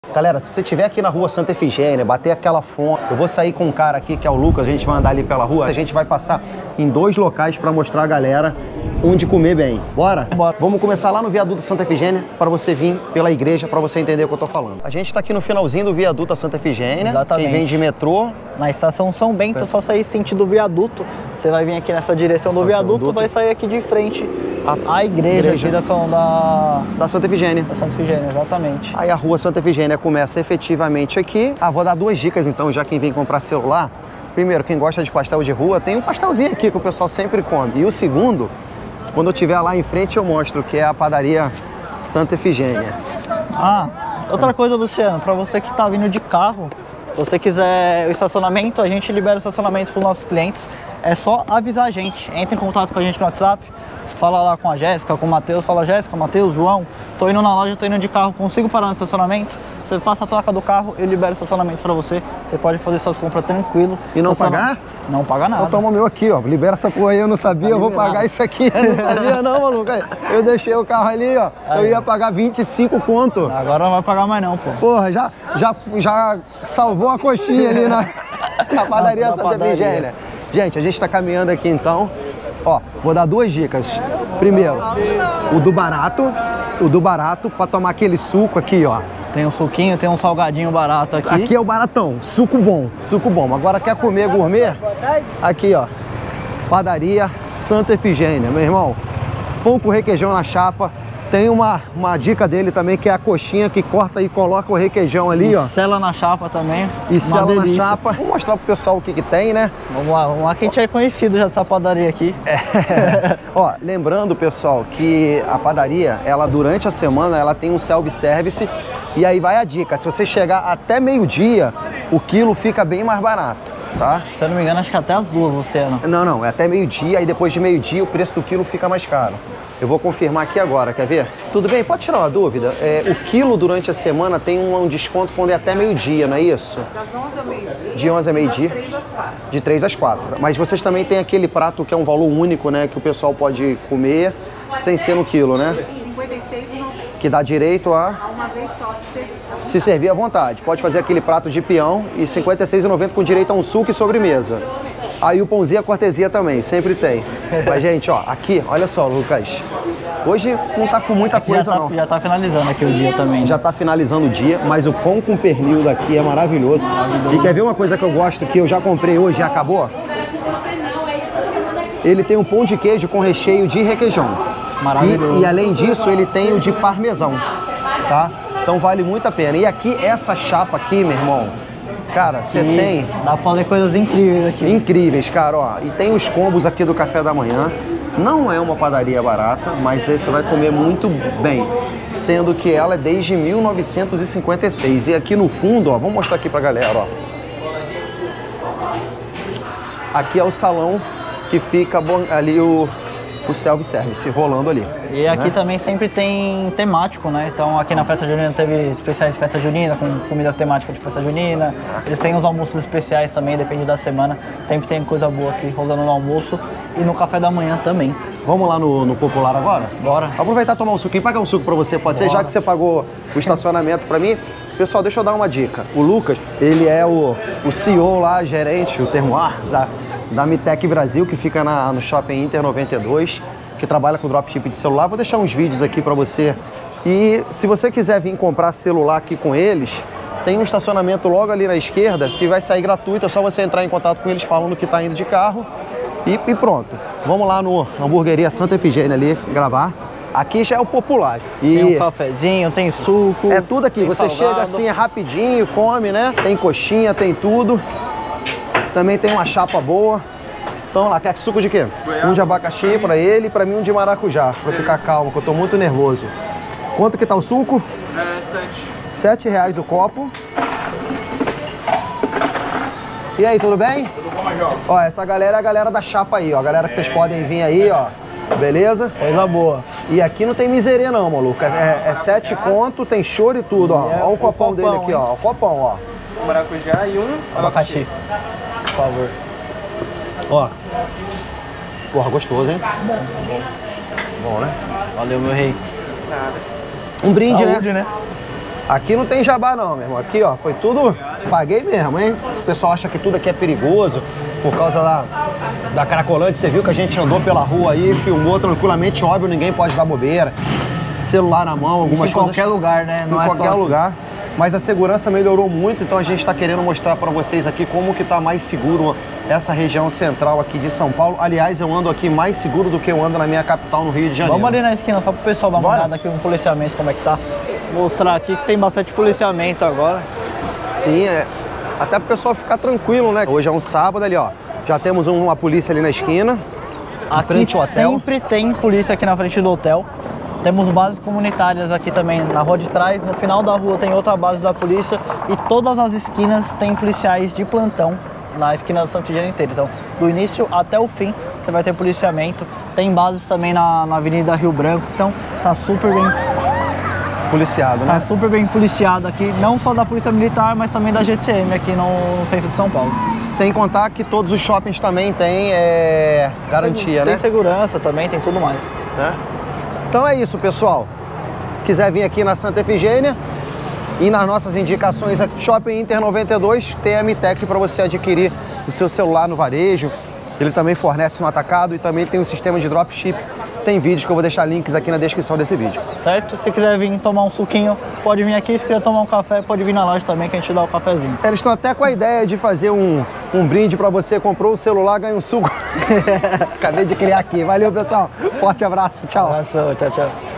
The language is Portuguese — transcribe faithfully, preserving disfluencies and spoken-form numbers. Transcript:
Galera, se você estiver aqui na rua Santa Efigênia, bater aquela fome, eu vou sair com um cara aqui que é o Lucas, a gente vai andar ali pela rua, a gente vai passar em dois locais para mostrar a galera onde comer bem. Bora? Bora. Vamos começar lá no viaduto Santa Efigênia para você vir pela igreja, para você entender o que eu tô falando. A gente tá aqui no finalzinho do viaduto Santa Efigênia. Exatamente. Quem vem de metrô. Na estação São Bento, é só sair sentido viaduto. Você vai vir aqui nessa direção do viaduto, viaduto, vai sair aqui de frente a, a igreja, igreja. Aqui da, São, da... da Santa Efigênia. Da Santa Efigênia, exatamente. Aí a rua Santa Efigênia começa efetivamente aqui. Ah, vou dar duas dicas então, já quem vem comprar celular. Primeiro, quem gosta de pastel de rua, tem um pastelzinho aqui que o pessoal sempre come. E o segundo, quando eu estiver lá em frente, eu mostro que é a padaria Santa Efigênia. Ah, outra coisa, Luciano, para você que está vindo de carro, se você quiser o estacionamento, a gente libera o estacionamento para os nossos clientes. É só avisar a gente. Entre em contato com a gente no WhatsApp, fala lá com a Jéssica, com o Matheus, fala Jéssica, Matheus, João, tô indo na loja, tô indo de carro, consigo parar no estacionamento? Você passa a placa do carro, eu libero o estacionamento para você. Você pode fazer suas compras tranquilo. E não pagar? Não paga nada. Então toma o meu aqui, ó. Libera essa porra aí, eu não sabia, tá eu vou pagar isso aqui. Eu não sabia não, maluco. Eu deixei o carro ali, ó. Aí. Eu ia pagar vinte e cinco conto. Agora não vai pagar mais não, pô. Porra, já, já, já salvou a coxinha ali na, na padaria na, na Santa Efigênia. Gente, a gente tá caminhando aqui então. Ó, vou dar duas dicas. Primeiro, o do barato. O do barato, pra tomar aquele suco aqui, ó. Tem um suquinho, tem um salgadinho barato aqui. Aqui é o baratão, suco bom, suco bom. Agora quer comer gourmet? Aqui, ó, padaria Santa Efigênia, meu irmão. Pão com requeijão na chapa. Tem uma, uma dica dele também, que é a coxinha que corta e coloca o requeijão ali, e ó. Sela na chapa também. E sela na chapa. Vou mostrar pro pessoal o que que tem, né? Vamos lá, vamos lá que a gente é conhecido já dessa padaria aqui. É. Ó, lembrando, pessoal, que a padaria, ela durante a semana, ela tem um self-service. E aí vai a dica, se você chegar até meio-dia, o quilo fica bem mais barato, tá? Se eu não me engano, acho que até as duas, Luciano. Não, não, é até meio-dia, aí depois de meio-dia o preço do quilo fica mais caro. Eu vou confirmar aqui agora, quer ver? Tudo bem? Pode tirar uma dúvida? É, o quilo durante a semana tem um, um desconto quando é até meio-dia, não é isso? Das onze ao meio-dia. De onze a meio-dia? Das três às quatro. De três às quatro. Mas vocês também têm aquele prato que é um valor único, né? Que o pessoal pode comer sem ser no quilo, né? cinquenta e seis reais e noventa centavos. Que dá direito a... A uma vez só, se servir. Se servir à vontade. Pode fazer aquele prato de peão e cinquenta e seis reais e noventa centavos com direito a um suco e sobremesa. Aí o pãozinho a cortesia também, sempre tem. Mas, gente, ó, aqui, olha só, Lucas. Hoje não tá com muita aqui coisa, já tá, não. Já tá finalizando aqui o dia também. Já tá finalizando o dia, mas o pão com pernil daqui é maravilhoso. maravilhoso. E quer ver uma coisa que eu gosto, que eu já comprei hoje e acabou? Ele tem um pão de queijo com recheio de requeijão. Maravilhoso. E, e além disso, ele tem o de parmesão, tá? Então vale muito a pena. E aqui, essa chapa aqui, meu irmão, cara, você tem... Dá pra fazer coisas incríveis aqui. Incríveis, cara, ó. E tem os combos aqui do café da manhã. Não é uma padaria barata, mas aí você vai comer muito bem. Sendo que ela é desde mil novecentos e cinquenta e seis. E aqui no fundo, ó, vamos mostrar aqui pra galera, ó. Aqui é o salão que fica ali o... o self-service rolando ali. E aqui né? também sempre tem temático, né? Então aqui na festa junina teve especiais de festa junina, com comida temática de festa junina. Eles têm os almoços especiais também, depende da semana. Sempre tem coisa boa aqui rolando no almoço e no café da manhã também. Vamos lá no, no Popular agora? Bora. Aproveitar e tomar um suquinho. Pagar um suco pra você, pode Bora. ser? Já que você pagou o estacionamento pra mim. Pessoal, deixa eu dar uma dica. O Lucas, ele é o, o C E O lá, gerente, o termoir da... da Mitec Brasil, que fica na, no Shopping Inter noventa e dois, que trabalha com dropship de celular. Vou deixar uns vídeos aqui para você. E se você quiser vir comprar celular aqui com eles, tem um estacionamento logo ali na esquerda que vai sair gratuito. É só você entrar em contato com eles falando que está indo de carro e, e pronto. Vamos lá no Hamburgueria Santa Efigênia ali gravar. Aqui já é o Popular. E tem um cafezinho, tem suco. É tudo aqui. Você salgado. Chega assim, é rapidinho, come, né? Tem coxinha, tem tudo. Também tem uma chapa boa. Então lá, quer suco de quê? Um de abacaxi pra ele e pra mim um de maracujá. Pra ficar calmo, que eu tô muito nervoso. Quanto que tá o suco? É, sete. Sete reais o copo. E aí, tudo bem? Tudo bom, Major? Ó, essa galera é a galera da chapa aí, ó. A galera que vocês podem vir aí, ó. Beleza? Coisa boa. E aqui não tem miseria não, maluco. É, é sete conto, tem choro e tudo, ó. Ó o copão dele aqui, ó. O copão, ó. Um maracujá e um abacaxi. Por favor. Ó. Porra, gostoso, hein? Bom, bom. Bom, né? Valeu, meu rei. Nada. Um brinde, Saúde, né? né? Aqui não tem jabá não, meu irmão. Aqui, ó, foi tudo... Paguei mesmo, hein? O pessoal acha que tudo aqui é perigoso por causa da, da Cracolândia. Você viu que a gente andou pela rua aí, filmou tranquilamente, óbvio, ninguém pode dar bobeira. Celular na mão, algumas Isso em coisas... qualquer lugar, né? Não em é qualquer só... lugar. Mas a segurança melhorou muito, então a gente está querendo mostrar para vocês aqui como que tá mais seguro essa região central aqui de São Paulo. Aliás, eu ando aqui mais seguro do que eu ando na minha capital, no Rio de Janeiro. Vamos ali na esquina, só pro pessoal dar uma Bora. olhada aqui no policiamento, como é que tá. Mostrar aqui que tem bastante policiamento agora. Sim, é. Até pro pessoal ficar tranquilo, né? Hoje é um sábado ali, ó. Já temos uma polícia ali na esquina. Aqui frente ao hotel. sempre tem polícia aqui na frente do hotel. Temos bases comunitárias aqui também na rua de trás. No final da rua tem outra base da polícia. E todas as esquinas tem policiais de plantão na esquina do Santa Efigênia inteira. Então, do início até o fim, você vai ter policiamento. Tem bases também na, na Avenida Rio Branco. Então, tá super bem... Policiado, Tá né? super bem policiado aqui, não só da Polícia Militar, mas também da G C M aqui no, no centro de São Paulo. Sem contar que todos os shoppings também têm é, garantia, tem né? segurança também, tem tudo mais. né? Então é isso, pessoal. Quiser vir aqui na Santa Efigênia e nas nossas indicações aqui, Shopping Inter noventa e dois, tem a Mitec para você adquirir o seu celular no varejo. Ele também fornece no atacado e também tem um sistema de dropship. Tem vídeos que eu vou deixar links aqui na descrição desse vídeo. Certo? Se quiser vir tomar um suquinho, pode vir aqui. Se quiser tomar um café, pode vir na loja também que a gente dá o cafezinho. Eles estão até com a ideia de fazer um, um brinde para você. Comprou o celular, ganha um suco. Acabei de criar aqui. Valeu, pessoal. Forte abraço. Tchau. Abraço, tchau, tchau.